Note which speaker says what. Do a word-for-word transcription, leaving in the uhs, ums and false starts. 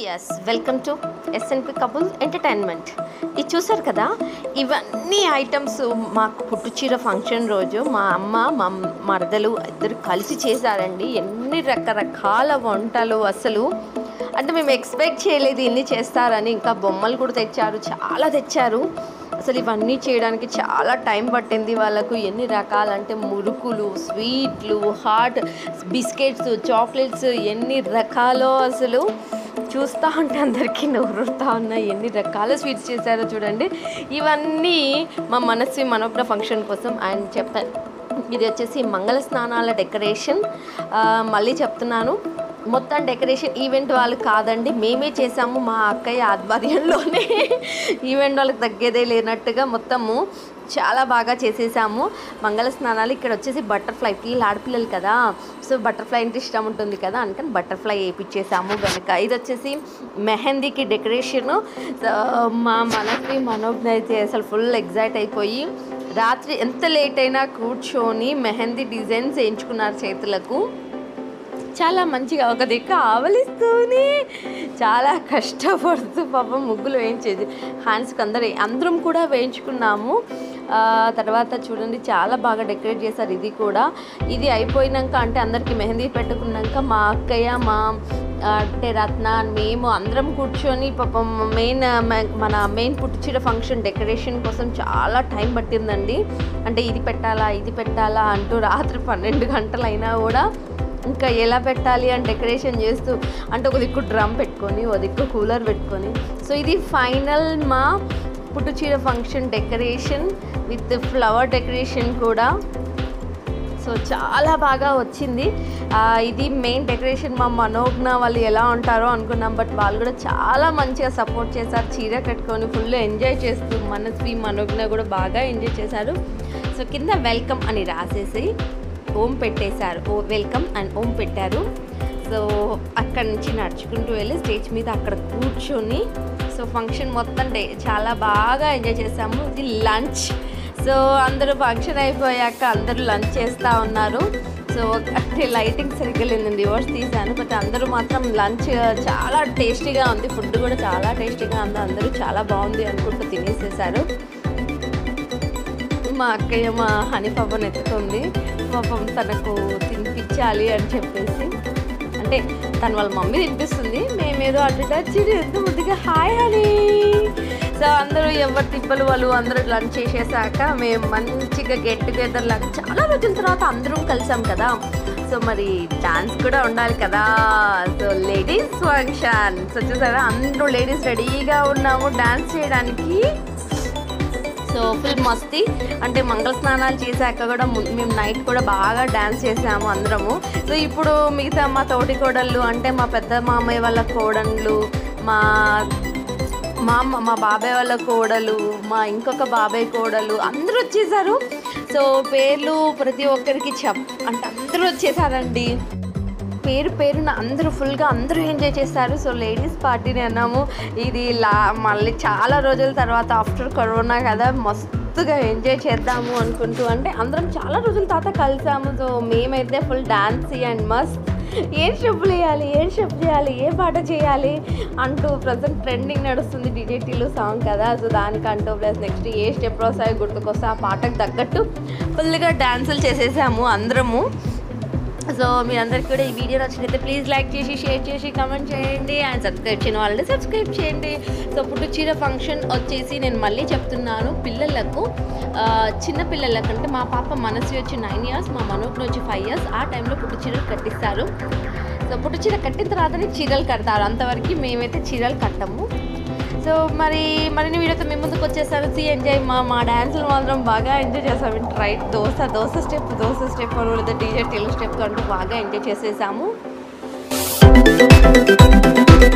Speaker 1: Yes welcome to SNP couple entertainment. ఇది చూసారు కదా, ఇవన్నీ ఐటమ్స్ మాకు పుట్టుచీర ఫంక్షన్ రోజు మా అమ్మ మా మరదలు ఇద్దరు కలిసి చేశారండి. ఎన్ని రకరకాల వంటలు అసలు అంటే మేము ఎక్స్పెక్ట్ చేయలేదు ఇన్ని చేస్తారని. ఇంకా బొమ్మలు కూడా తెచ్చారు, చాలా తెచ్చారు. అసలు ఇవన్నీ చేయడానికి చాలా టైం పట్టింది వాళ్ళకు. ఎన్ని రకాలంటే మురుకులు, స్వీట్లు, హాట్ బిస్కెట్స్, చాక్లెట్స్, ఎన్ని రకాలో అసలు చూస్తూ ఉంటే అందరికీ నోరుతా ఉన్నాయి. ఎన్ని రకాల స్వీట్స్ చేశారో చూడండి. ఇవన్నీ మా మనస్వి మనోజ్ఞ ఫంక్షన్ కోసం ఆయన చెప్పారు. ఇది వచ్చేసి మంగళ స్నానాల డెకరేషన్. మళ్ళీ చెప్తున్నాను, మొత్తం డెకరేషన్ ఈవెంట్ వాళ్ళు కాదండి, మేమే చేసాము మా అక్కయ్య ఆధ్వర్యంలోనే. ఈవెంట్ వాళ్ళకి తగ్గేదే లేనట్టుగా మొత్తము చాలా బాగా చేసేసాము. మంగళ స్నానాలు ఇక్కడ వచ్చేసి బటర్ఫ్లై, పిల్లలు ఆడపిల్లలు కదా, సో బటర్ఫ్లై అంటే ఇష్టం ఉంటుంది కదా, అందుకని బటర్ఫ్లై వేయించేసాము వెనక. ఇది వచ్చేసి మెహందీకి డెకరేషను. మా మనకి మనోజ్ఞ అయితే అసలు ఫుల్ ఎగ్జైట్ అయిపోయి రాత్రి ఎంత లేట్ అయినా కూర్చొని మెహందీ డిజైన్స్ వేయించుకున్నారు చేతులకు. చాలా మంచిగా ఒక దిక్కు ఆవలిస్తూనే చాలా కష్టపడుతూ పాపం ముగ్గులు వేయించేది. హ్యాండ్స్కి అందరూ అందరం కూడా వేయించుకున్నాము. తర్వాత చూడండి చాలా బాగా డెకరేట్ చేశారు. ఇది కూడా ఇది అయిపోయినాక అంటే అందరికీ మెహందీ పెట్టుకున్నాక మా అక్కయ్య మా అంటే రత్న మేము అందరం కూర్చొని పాపం మెయిన్ మన మెయిన్ పుట్టుచీర ఫంక్షన్ డెకరేషన్ కోసం చాలా టైం పట్టిందండి. అంటే ఇది పెట్టాలా ఇది పెట్టాలా అంటూ రాత్రి పన్నెండు గంటలు అయినా కూడా ఇంకా ఎలా పెట్టాలి అని డెకరేషన్ చేస్తూ, అంటే ఒక దిక్కు డ్రమ్ పెట్టుకొని ఒక దిక్కు కూలర్ పెట్టుకొని. సో ఇది ఫైనల్ మా పుట్టుచీర function decoration with flower decoration కూడా. సో చాలా బాగా వచ్చింది. ఇది మెయిన్ డెకరేషన్. మా మనోజ్ఞ వాళ్ళు ఎలా ఉంటారో అనుకున్నాం, బట్ వాళ్ళు కూడా చాలా మంచిగా సపోర్ట్ చేశారు. చీర కట్టుకొని ఫుల్ ఎంజాయ్ చేస్తూ మనస్వి మనోజ్ఞ కూడా బాగా ఎంజాయ్ చేశారు. సో కింద వెల్కమ్ అని రాసేసి ఓం పెట్టేశారు, ఓ వెల్కమ్ అండ్ ఓం పెట్టారు. సో అక్కడి నుంచి నడుచుకుంటూ వెళ్ళి స్టేజ్ మీద అక్కడ కూర్చొని సో ఫంక్షన్ మొత్తం డే చాలా బాగా ఎంజాయ్ చేసాము. ఇది లంచ్. సో అందరూ ఫంక్షన్ అయిపోయాక అందరూ లంచ్ చేస్తూ ఉన్నారు. సో అంటే లైటింగ్ సరిగ్గా లేదండి, రివర్స్ తీసాను, బట్ అందరూ మాత్రం లంచ్ చాలా టేస్టీగా ఉంది. ఫుడ్ కూడా చాలా టేస్టీగా ఉంది. అందరూ చాలా బాగుంది అనుకుంటూ తినేసేసారు. మా అక్కయ్య మా హనీ పాపను ఎత్తుకుంది. పాపం తనకు తినిపించాలి అని చెప్పేసి, అంటే తను వాళ్ళ మమ్మీ తినిపిస్తుంది, మేమేదో అటు వచ్చి ఎంత ముద్దుగా హాయ్ హనీ. సో అందరూ ఎవరి తిప్పలు వాళ్ళు అందరూ లంచ్ చేసేసాక మేము మంచిగా గెట్ టుగెదర్ లాగా చాలా రోజుల తర్వాత అందరం కలిసాం కదా, సో మరి డాన్స్ కూడా ఉండాలి కదా. So ladies function. సో చూసారా అందరూ లేడీస్ రెడీగా ఉన్నాము డాన్స్ చేయడానికి. సో ఫుల్ మస్తీ. అంటే మంగళ స్నానాలు చేశాక కూడా మేము నైట్ కూడా బాగా డ్యాన్స్ చేసాము అందరము. సో ఇప్పుడు మిగతా మా తోటి కోడళ్ళు అంటే మా పెద్ద మామయ్య వాళ్ళ కోడళ్ళు, మా మా మా బాబాయ్ వాళ్ళ కోడలు, మా ఇంకొక బాబాయ్ కోడలు అందరూ వచ్చేసారు. సో పేర్లు ప్రతి ఒక్కరికి చెప్ అంటే అందరూ వచ్చేసారండి. పేరు పేరున అందరూ ఫుల్గా అందరూ ఎంజాయ్ చేస్తారు. సో లేడీస్ పార్టీని అన్నాము. ఇది లా మళ్ళీ చాలా రోజుల తర్వాత ఆఫ్టర్ కరోనా కదా, మస్తుగా ఎంజాయ్ చేద్దాము అనుకుంటూ అంటే అందరం చాలా రోజుల తర్వాత కలిసాము. సో మేమైతే ఫుల్ డాన్స్ అండ్ మస్త్ ఏం స్టెప్పులు వేయాలి, ఏం స్టెప్ చేయాలి, ఏ పాట చేయాలి అంటూ ప్రజెంట్ ట్రెండింగ్ నడుస్తుంది డిజేటీలో సాంగ్ కదా. సో దానికంటూ ప్లస్ నెక్స్ట్ ఏ స్టెప్ వస్తాయో గుర్తుకొస్తే ఆ పాటకు తగ్గట్టు ఫుల్గా డ్యాన్సులు చేసేసాము అందరము. సో మీరందరికీ కూడా ఈ వీడియో నచ్చినట్లయితే ప్లీజ్ లైక్ చేసి షేర్ చేసి కామెంట్ చేయండి అండ్ సబ్స్క్రైబ్ చేయని వాళ్ళని సబ్స్క్రైబ్ చేయండి. సో పుట్టుచీర ఫంక్షన్ వచ్చేసి నేను మళ్ళీ చెప్తున్నాను, పిల్లలకు చిన్న పిల్లలకంటే మా పాప మనసు వచ్చి నైన్ ఇయర్స్ మా మనోజ్ఞ వచ్చి ఫైవ్ ఇయర్స్ ఆ టైంలో పుట్టుచీరలు కట్టిస్తారు. సో పుట్టుచీర కట్టిన తర్వాతనే చీరలు కడతారు, అంతవరకు మేమైతే చీరలు కట్టము. సో మరి మరిన్ని వీడియోతో మేము ముందుకు వచ్చేసాను. సి ఎంజాయ్ మా మా డ్యాన్సులు మాత్రం బాగా ఎంజాయ్ చేసాము. Right dosa dosa step dosa step లేదా డీజే టీలు స్టెప్ అంటూ బాగా ఎంజాయ్ చేసేసాము.